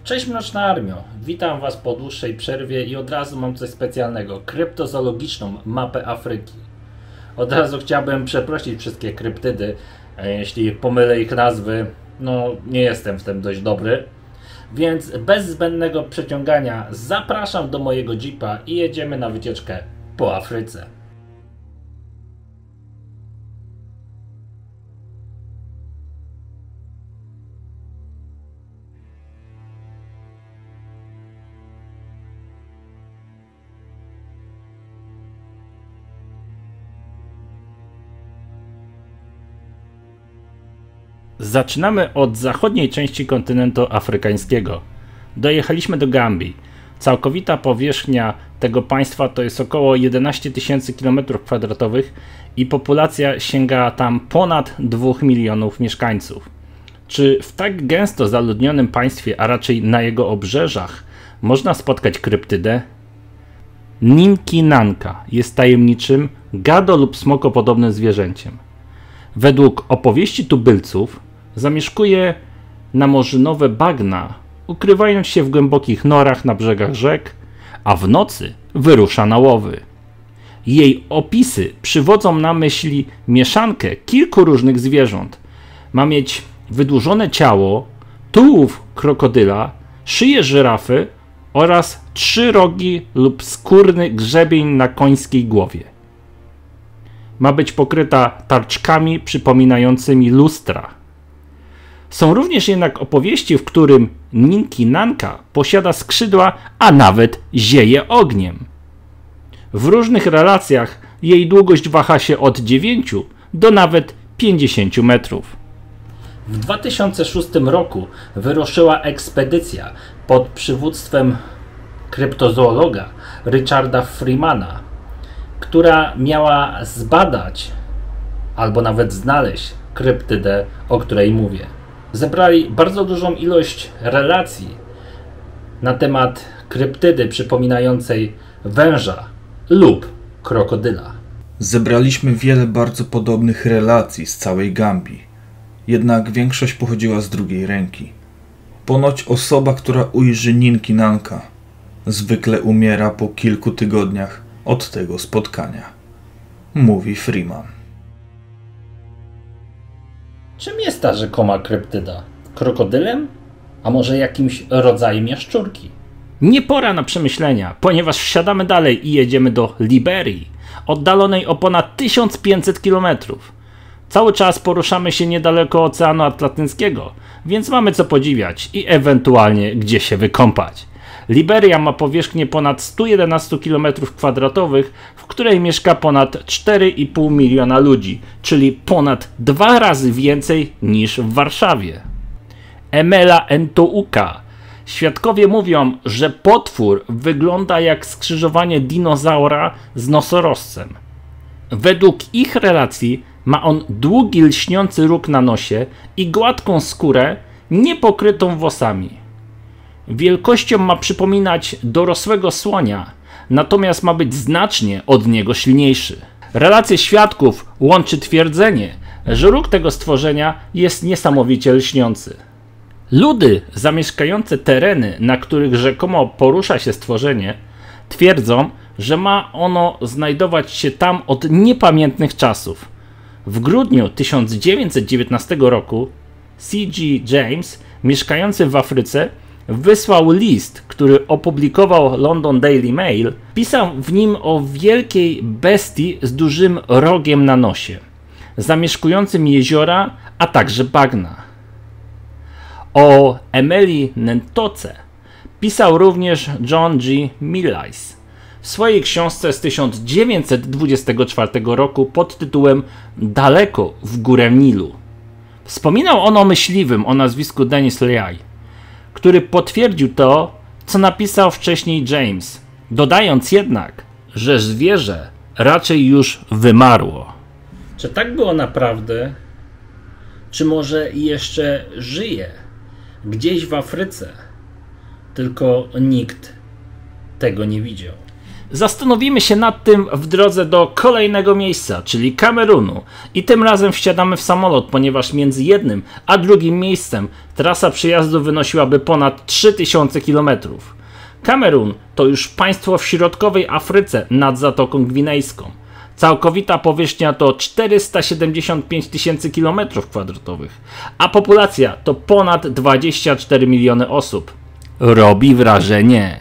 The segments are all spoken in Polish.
Cześć Mroczna Armio, witam Was po dłuższej przerwie i od razu mam coś specjalnego, kryptozoologiczną mapę Afryki. Od razu chciałbym przeprosić wszystkie kryptydy, jeśli pomylę ich nazwy, no nie jestem w tym dość dobry. Więc bez zbędnego przeciągania zapraszam do mojego jeepa i jedziemy na wycieczkę po Afryce. Zaczynamy od zachodniej części kontynentu afrykańskiego. Dojechaliśmy do Gambii. Całkowita powierzchnia tego państwa to jest około 11 tysięcy km² i populacja sięga tam ponad 2 milionów mieszkańców. Czy w tak gęsto zaludnionym państwie, a raczej na jego obrzeżach, można spotkać kryptydę? Ninki Nanka jest tajemniczym, gado lub smokopodobnym zwierzęciem. Według opowieści tubylców zamieszkuje na morzynowe bagna, ukrywając się w głębokich norach na brzegach rzek, a w nocy wyrusza na łowy. Jej opisy przywodzą na myśli mieszankę kilku różnych zwierząt. Ma mieć wydłużone ciało, tułów krokodyla, szyję żyrafy oraz 3 rogi lub skórny grzebień na końskiej głowie. Ma być pokryta tarczkami przypominającymi lustra. Są również jednak opowieści, w którym Ninki Nanka posiada skrzydła, a nawet zieje ogniem. W różnych relacjach jej długość waha się od 9 do nawet 50 metrów. W 2006 roku wyruszyła ekspedycja pod przywództwem kryptozoologa Richarda Freemana, która miała zbadać albo nawet znaleźć kryptydę, o której mówię. Zebrali bardzo dużą ilość relacji na temat kryptydy przypominającej węża lub krokodyla. Zebraliśmy wiele bardzo podobnych relacji z całej Gambii, jednak większość pochodziła z drugiej ręki. Ponoć osoba, która ujrzy Ninki Nanka, zwykle umiera po kilku tygodniach od tego spotkania, mówi Freeman. Czym jest ta rzekoma kryptyda? Krokodylem? A może jakimś rodzajem jaszczurki? Nie pora na przemyślenia, ponieważ wsiadamy dalej i jedziemy do Liberii, oddalonej o ponad 1500 km. Cały czas poruszamy się niedaleko Oceanu Atlantyckiego, więc mamy co podziwiać i ewentualnie gdzie się wykąpać. Liberia ma powierzchnię ponad 111 km², w której mieszka ponad 4,5 miliona ludzi, czyli ponad 2 razy więcej niż w Warszawie. Emela Entouka. Świadkowie mówią, że potwór wygląda jak skrzyżowanie dinozaura z nosorożcem. Według ich relacji ma on długi, lśniący róg na nosie i gładką skórę, niepokrytą włosami. Wielkością ma przypominać dorosłego słonia, natomiast ma być znacznie od niego silniejszy. Relacje świadków łączy twierdzenie, że róg tego stworzenia jest niesamowicie lśniący. Ludy zamieszkające tereny, na których rzekomo porusza się stworzenie, twierdzą, że ma ono znajdować się tam od niepamiętnych czasów. W grudniu 1919 roku C.G. James, mieszkający w Afryce, wysłał list, który opublikował London Daily Mail. Pisał w nim o wielkiej bestii z dużym rogiem na nosie, zamieszkującym jeziora, a także bagna. O Emeli Nentoce pisał również John G. Millais w swojej książce z 1924 roku pod tytułem Daleko w górę Nilu. Wspominał on o myśliwym o nazwisku Denis Leigh, który potwierdził to, co napisał wcześniej James, dodając jednak, że zwierzę raczej już wymarło. Czy tak było naprawdę? Czy może jeszcze żyje gdzieś w Afryce? Tylko nikt tego nie widział. Zastanowimy się nad tym w drodze do kolejnego miejsca, czyli Kamerunu. I tym razem wsiadamy w samolot, ponieważ między jednym a drugim miejscem trasa przejazdu wynosiłaby ponad 3000 km. Kamerun to już państwo w środkowej Afryce nad Zatoką Gwinejską. Całkowita powierzchnia to 475 tysięcy km², a populacja to ponad 24 miliony osób. Robi wrażenie.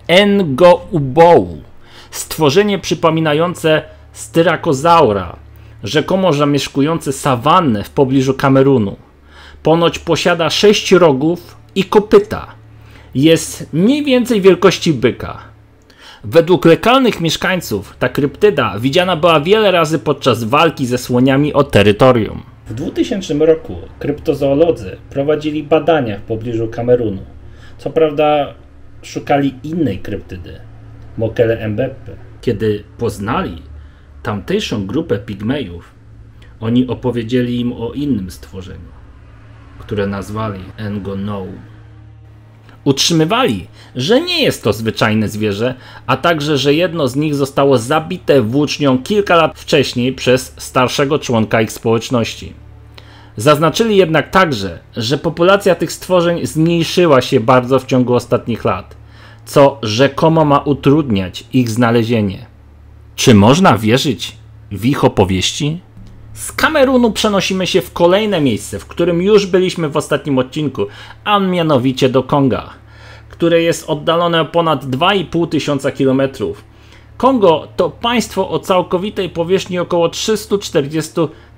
Ngoubou, stworzenie przypominające styrakozaura, rzekomo zamieszkujące sawannę w pobliżu Kamerunu. Ponoć posiada 6 rogów i kopyta. Jest mniej więcej wielkości byka. Według lokalnych mieszkańców ta kryptyda widziana była wiele razy podczas walki ze słoniami o terytorium. W 2000 roku kryptozoolodzy prowadzili badania w pobliżu Kamerunu. Co prawda szukali innej kryptydy, Mokele Mbembe. Kiedy poznali tamtejszą grupę pigmejów, oni opowiedzieli im o innym stworzeniu, które nazwali Ngonou. Utrzymywali, że nie jest to zwyczajne zwierzę, a także, że jedno z nich zostało zabite włócznią kilka lat wcześniej przez starszego członka ich społeczności. Zaznaczyli jednak także, że populacja tych stworzeń zmniejszyła się bardzo w ciągu ostatnich lat, co rzekomo ma utrudniać ich znalezienie. Czy można wierzyć w ich opowieści? Z Kamerunu przenosimy się w kolejne miejsce, w którym już byliśmy w ostatnim odcinku, a mianowicie do Konga, które jest oddalone o ponad 2500 km. Kongo to państwo o całkowitej powierzchni około 340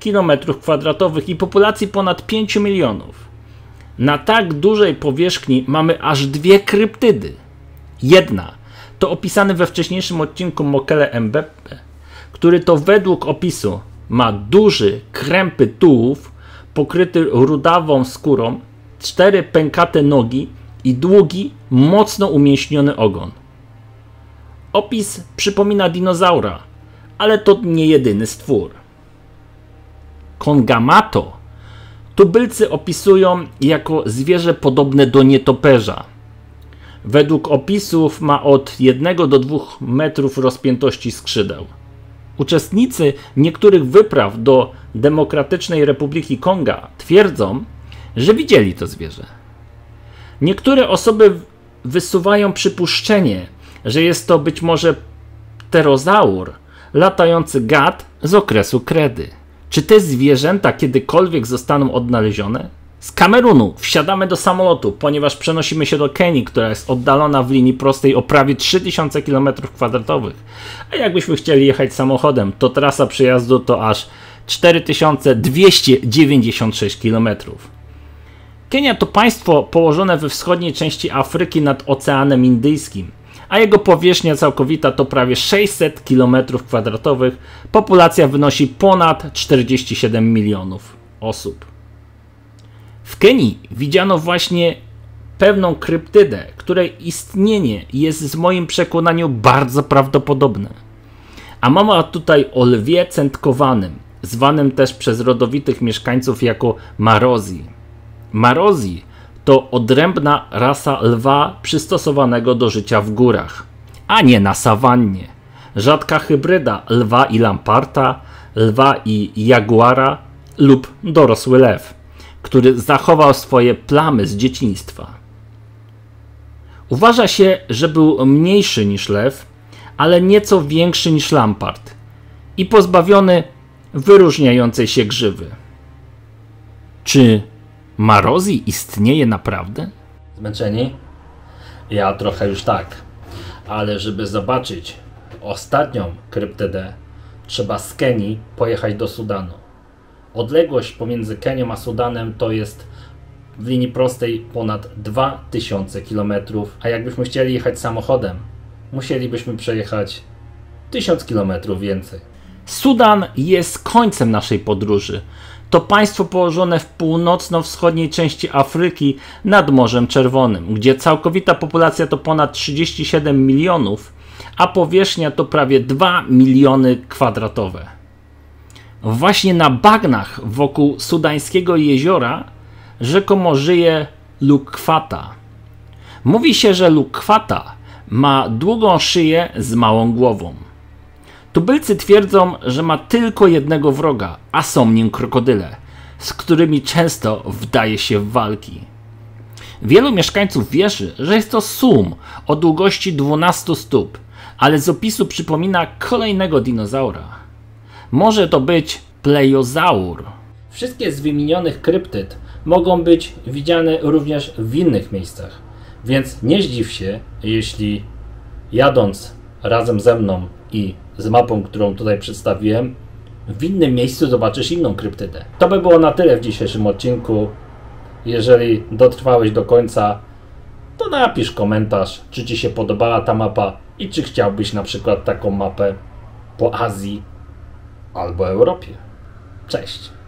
km² i populacji ponad 5 milionów. Na tak dużej powierzchni mamy aż dwie kryptydy. Jedna to opisany we wcześniejszym odcinku Mokele Mbembe, który to według opisu ma duży, krępy tułów, pokryty rudawą skórą, 4 pękate nogi i długi, mocno umięśniony ogon. Opis przypomina dinozaura, ale to nie jedyny stwór. Kongamato tubylcy opisują jako zwierzę podobne do nietoperza. Według opisów ma od 1 do 2 metrów rozpiętości skrzydeł. Uczestnicy niektórych wypraw do Demokratycznej Republiki Konga twierdzą, że widzieli to zwierzę. Niektóre osoby wysuwają przypuszczenie, że jest to być może pterozaur, latający gad z okresu kredy. Czy te zwierzęta kiedykolwiek zostaną odnalezione? Z Kamerunu wsiadamy do samolotu, ponieważ przenosimy się do Kenii, która jest oddalona w linii prostej o prawie 3000 km². A jakbyśmy chcieli jechać samochodem, to trasa przejazdu to aż 4296 km. Kenia to państwo położone we wschodniej części Afryki nad Oceanem Indyjskim, a jego powierzchnia całkowita to prawie 600 km². Populacja wynosi ponad 47 milionów osób. W Kenii widziano właśnie pewną kryptydę, której istnienie jest w moim przekonaniu bardzo prawdopodobne. A mowa tutaj o lwie cętkowanym, zwanym też przez rodowitych mieszkańców jako Marozi. Marozi to odrębna rasa lwa przystosowanego do życia w górach, a nie na sawannie. Rzadka hybryda lwa i lamparta, lwa i jaguara lub dorosły lew, który zachował swoje plamy z dzieciństwa. Uważa się, że był mniejszy niż lew, ale nieco większy niż lampart i pozbawiony wyróżniającej się grzywy. Czy Marozi istnieje naprawdę? Zmęczeni? Ja trochę już tak, ale żeby zobaczyć ostatnią kryptydę, trzeba z Kenii pojechać do Sudanu. Odległość pomiędzy Kenią a Sudanem to jest w linii prostej ponad 2000 km, a jakbyśmy chcieli jechać samochodem, musielibyśmy przejechać 1000 km więcej. Sudan jest końcem naszej podróży. To państwo położone w północno-wschodniej części Afryki nad Morzem Czerwonym, gdzie całkowita populacja to ponad 37 milionów, a powierzchnia to prawie 2 miliony kwadratowe. Właśnie na bagnach wokół sudańskiego jeziora rzekomo żyje lukwata. Mówi się, że lukwata ma długą szyję z małą głową. Tubylcy twierdzą, że ma tylko jednego wroga, a są nim krokodyle, z którymi często wdaje się w walki. Wielu mieszkańców wierzy, że jest to sum o długości 12 stóp, ale z opisu przypomina kolejnego dinozaura. Może to być plejozaur. Wszystkie z wymienionych kryptyd mogą być widziane również w innych miejscach, więc nie zdziw się, jeśli jadąc razem ze mną i z mapą, którą tutaj przedstawiłem, w innym miejscu zobaczysz inną kryptydę. To by było na tyle w dzisiejszym odcinku. Jeżeli dotrwałeś do końca, to napisz komentarz, czy Ci się podobała ta mapa i czy chciałbyś na przykład taką mapę po Azji albo Europie. Cześć!